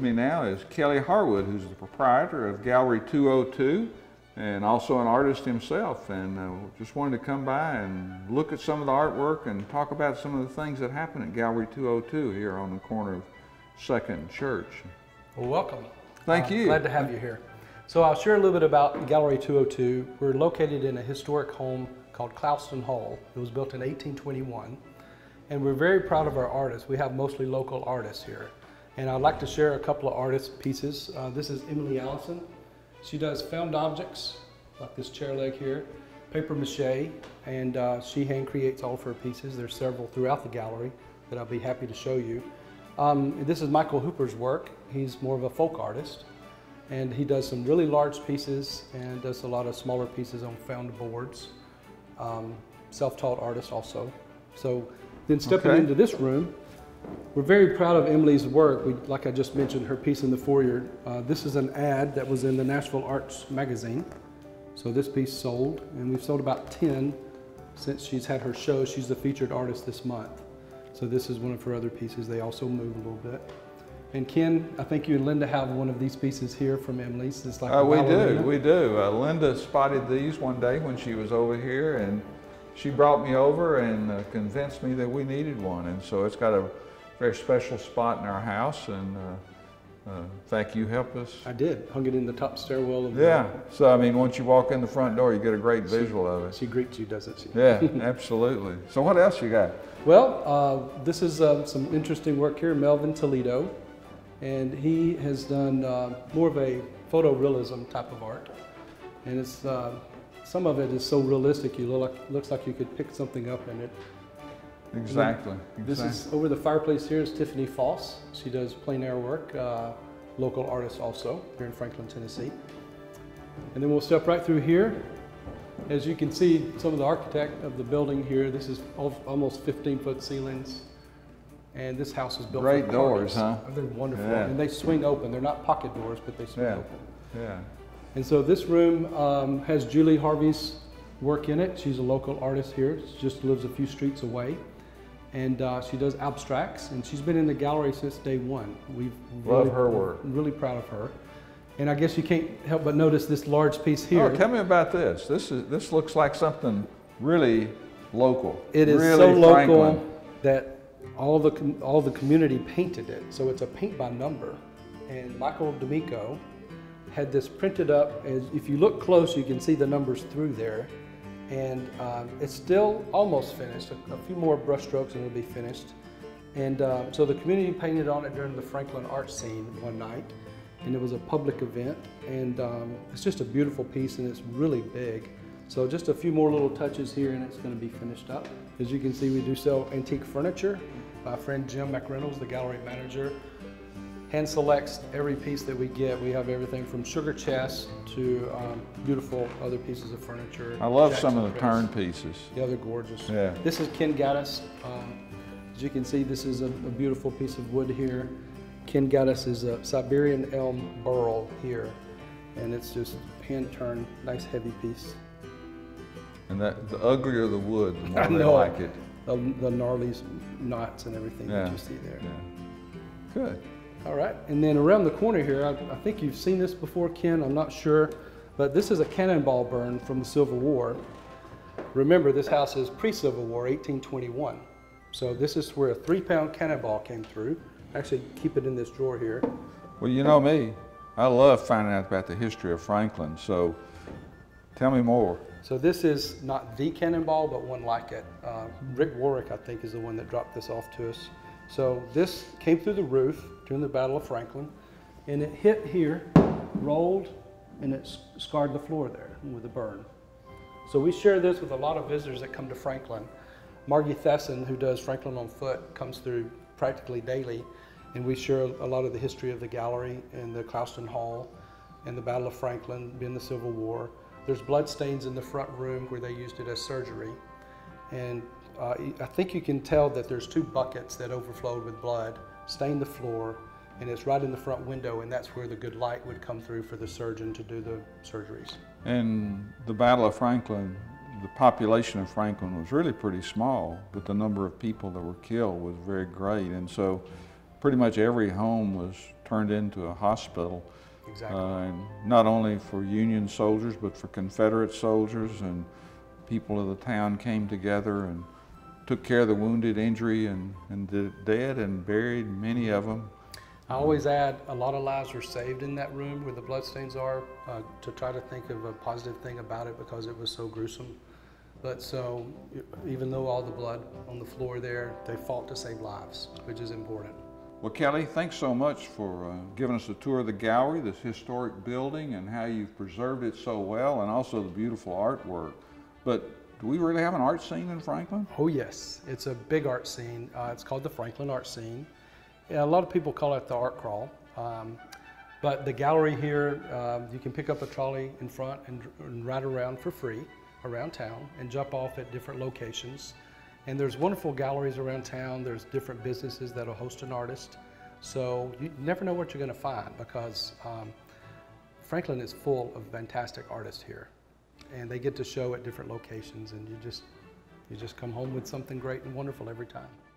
me now is Kelly Harwood, who's the proprietor of Gallery 202 and also an artist himself, and just wanted to come by and look at some of the artwork and talk about some of the things that happen at Gallery 202 here on the corner of 2nd and Church. Well, welcome. Thank you. Glad to have you here. So I'll share a little bit about Gallery 202. We're located in a historic home called Clouston Hall. It was built in 1821. And we're very proud of our artists. We have mostly local artists here. And I'd like to share a couple of artist pieces. This is Emily Allison. She does found objects, like this chair leg here, paper mache, and she hand creates all of her pieces. There's several throughout the gallery that I'll be happy to show you. This is Michael Hooper's work. He's more of a folk artist, and he does some really large pieces and does a lot of smaller pieces on found boards. Self-taught artist also. So then stepping into this room, we're very proud of Emily's work. Like I just mentioned, her piece in the foyer. This is an ad that was in the Nashville Arts magazine. So this piece sold, and we've sold about 10 since she's had her show. She's the featured artist this month. So this is one of her other pieces. They also move a little bit. And Ken, I think you and Linda have one of these pieces here from Emily's. It's like we do. Linda spotted these one day when she was over here, and she brought me over and convinced me that we needed one. And so it's got a very special spot in our house, and thank you, helped us. I did. Hung it in the top stairwell of So I mean, once you walk in the front door, you get a great visual of it. She greets you, doesn't she? Yeah, absolutely. So what else you got? Well, this is some interesting work here, Melvin Toledo. And he has done more of a photorealism type of art. And it's some of it is so realistic, looks like you could pick something up in it. Exactly. This is over the fireplace here is Tiffany Foss. She does plein air work, local artist also here in Franklin, Tennessee. And then we'll step right through here. As you can see, some of the architect of the building here, this is almost 15-foot ceilings. And this house is built great doors, huh? They're wonderful. Yeah. And they swing open. They're not pocket doors, but they swing open. Yeah. And so this room has Julie Harvey's work in it. She's a local artist here. She just lives a few streets away. And she does abstracts, and she's been in the gallery since day one. Love her work. Really proud of her. And I guess you can't help but notice this large piece here. Oh, tell me about this. This looks like something really local. It is really so local Franklin. that all the community painted it. So it's a paint by number. And Michael D'Amico had this printed up. As if you look close, you can see the numbers through there. And it's still almost finished. A few more brush strokes and it'll be finished. And so the community painted on it during the Franklin art scene one night. And it was a public event. And it's just a beautiful piece, and it's really big. So just a few more little touches here and it's going to be finished up. As you can see, we do sell antique furniture. My friend Jim McReynolds, the gallery manager, hand selects every piece that we get. We have everything from sugar chests to beautiful other pieces of furniture. I love some of the turn pieces. Yeah, they're gorgeous. Yeah. This is Ken Gaddis. As you can see, this is a beautiful piece of wood here. Ken Gaddis is a Siberian elm burl here, and it's just hand turned, nice heavy piece. And the uglier the wood, the more I they know like it. The gnarly knots and everything that you see there. Yeah. Good. All right, and then around the corner here, I think you've seen this before, Ken, I'm not sure, but this is a cannonball burn from the Civil War. Remember, this house is pre-Civil War, 1821. So this is where a 3-pound cannonball came through. Actually, keep it in this drawer here. Well, you know me, I love finding out about the history of Franklin, so tell me more. So this is not the cannonball, but one like it. Rick Warwick, I think, is the one that dropped this off to us. So this came through the roof during the Battle of Franklin, and it hit here, rolled, and it scarred the floor there with a burn. So we share this with a lot of visitors that come to Franklin. Margie Thesson, who does Franklin on Foot, comes through practically daily, and we share a lot of the history of the gallery and the Clouston Hall and the Battle of Franklin, being the Civil War. There's blood stains in the front room where they used it as surgery. And I think you can tell that there's 2 buckets that overflowed with blood, stained the floor, and it's right in the front window, and that's where the good light would come through for the surgeon to do the surgeries. And the Battle of Franklin, the population of Franklin was really pretty small, but the number of people that were killed was very great. And so pretty much every home was turned into a hospital. Exactly. And not only for Union soldiers, but for Confederate soldiers, and people of the town came together and took care of the wounded, injured, and the dead, and buried many of them. I always add a lot of lives were saved in that room where the bloodstains are, to try to think of a positive thing about it because it was so gruesome. But so, even though all the blood on the floor there, they fought to save lives, which is important. Well, Kelly, thanks so much for giving us a tour of the gallery, this historic building, and how you've preserved it so well, and also the beautiful artwork. But do we really have an art scene in Franklin? Oh yes, it's a big art scene. It's called the Franklin Art Scene. Yeah, a lot of people call it the art crawl. But the gallery here, you can pick up a trolley in front and ride around for free around town and jump off at different locations. And there's wonderful galleries around town. There's different businesses that'll host an artist. So you never know what you're going to find, because Franklin is full of fantastic artists here. And they get to show at different locations, and you just come home with something great and wonderful every time.